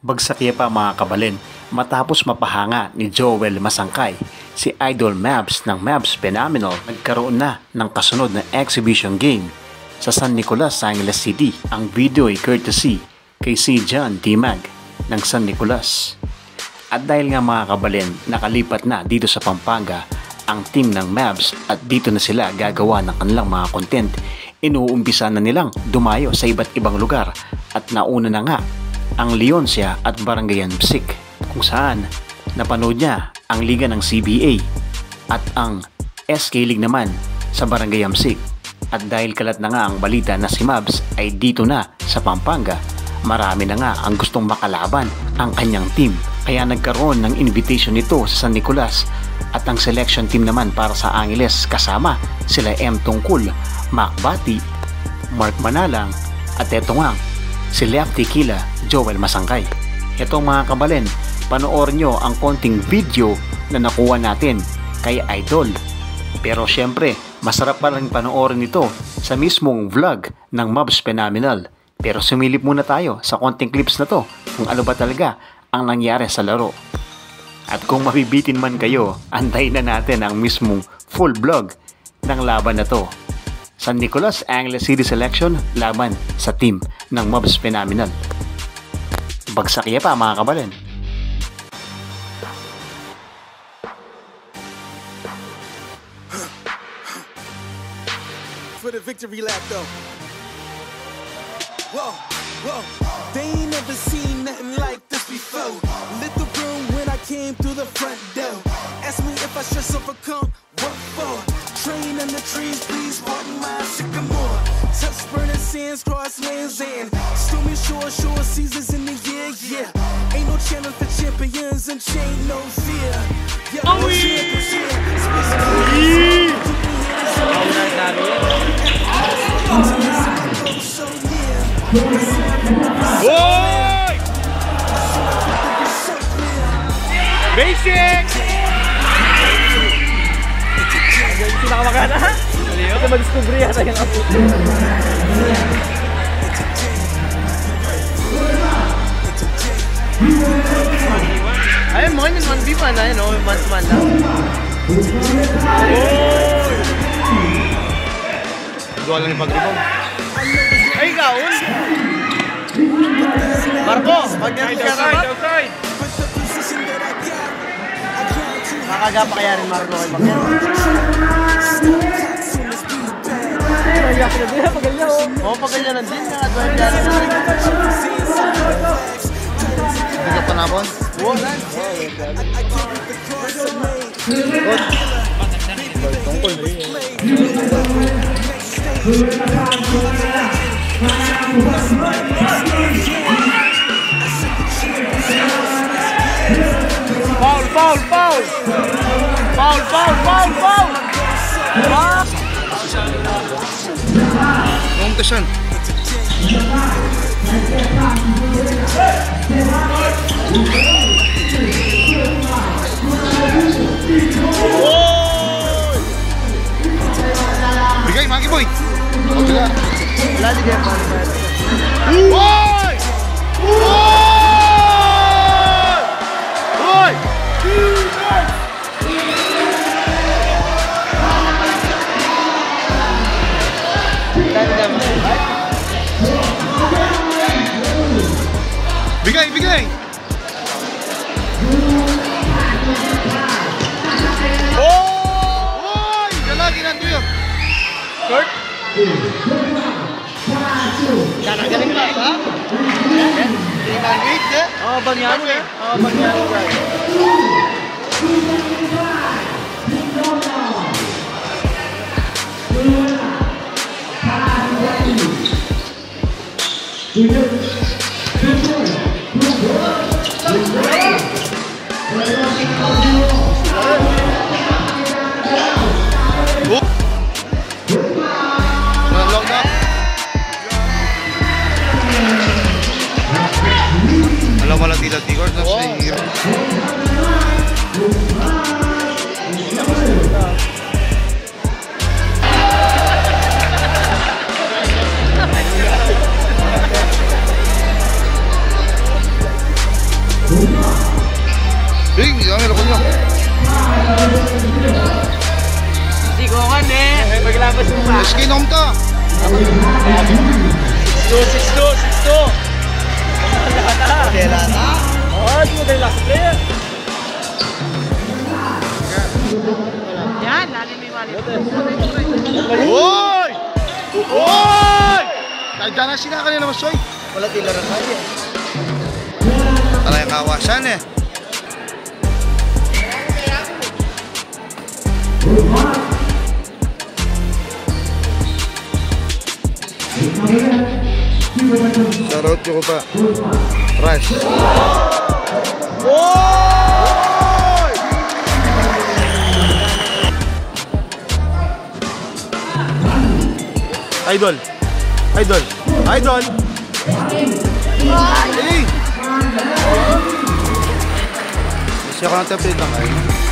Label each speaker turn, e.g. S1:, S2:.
S1: Bagsak pa mga kabalin matapos mapahanga ni Joel Masangkay, si Idol Mavs ng Mavs Phenomenal nagkaroon na ng kasunod na exhibition game sa San Nicolas, Angeles City. Ang video ay courtesy kay si John Dimag ng San Nicolas. At dahil nga mga kabalin nakalipat na dito sa Pampanga ang team ng Mavs at dito na sila gagawa ng kanilang mga content, inuumpisa na nilang dumayo sa iba't ibang lugar at nauna na nga ang Leoncia at Barangay Amsik kung saan napanood niya ang liga ng CBA at ang SK League naman sa Barangay Amsik. At dahil kalat na nga ang balita na si Mavs ay dito na sa Pampanga, marami na nga ang gustong makalaban ang kanyang team. Kaya nagkaroon ng invitation nito sa San Nicolas at ang selection team naman para sa Angeles kasama sila M. Tungkol, Mac Bati, Mark Manalang at eto nga si Left Tequila, Joel Masangkay. Ito mga kabalin, panoorin nyo ang konting video na nakuha natin kay Idol. Pero syempre, masarap pa rin panoorin ito sa mismong vlog ng Mavs Phenomenal. Pero sumilip muna tayo sa konting clips na to kung ano ba talaga ang nangyari sa laro. At kung mabibitin man kayo, antayin na natin ang mismong full vlog ng laban na to. San Nicolas Angeles City Selection laban sa team ng Mavs Phenomenal. Bagsak pa mga kabalin.
S2: For the victory lap though. Whoa, whoa. They ain't never seen nothing like this before. Lit the room when I came through the front door. Ask me if I should overcome. What for? Train in the trees, please pardon my sycamore. Touch burning sands, cross lands and stormy shore seasons in the year, yeah. Ain't no channel for champions and chain no fear. Yeah, no champions here.
S3: Boy! Basic! Hindi na kamagana ha? Ito mag-discovery yata yung apo. Ayun mo, yung 1v1 na yun o, yung man-to-man lang. Duwa lang yung pag-rebound. Ay, gaon! Marco, mag-nerd ka naman! Makagapa kaya rin Marco kay Bakyan. Oo, pagalya lang din. Nakadwaan ka rin. Hindi ka panabon? Oo, lang. Good. Tungkol na yun. Foul, foul, foul! Foul, foul, foul, foul! Competition. Bigay, Maki Boy! Wala. Wala di kaya pa. Boy! Boy! Boy! Bigay, bigay! Oh! Oy! Galagi nandiyo. Kurt? Galing ka ba? Galing ka? Oo, bangyano eh. Oo, bangyano guys. Alam mo lang tila-tigor na siya. Bing, kami lakon nyo.
S4: Sigongan eh. Maglabas mo pa.
S3: Skin home to.
S4: 6-2. Modela na. Oh, modela player. Yan, lalim may wallet.
S3: Oy! Oy! Dyan na sila kanila masoy.
S4: Wala tila rin kaya.
S3: Talagang kawasan eh. Shoutout ko pa. Rush. Oy! Idol. Hey! Siya ko ng template lang.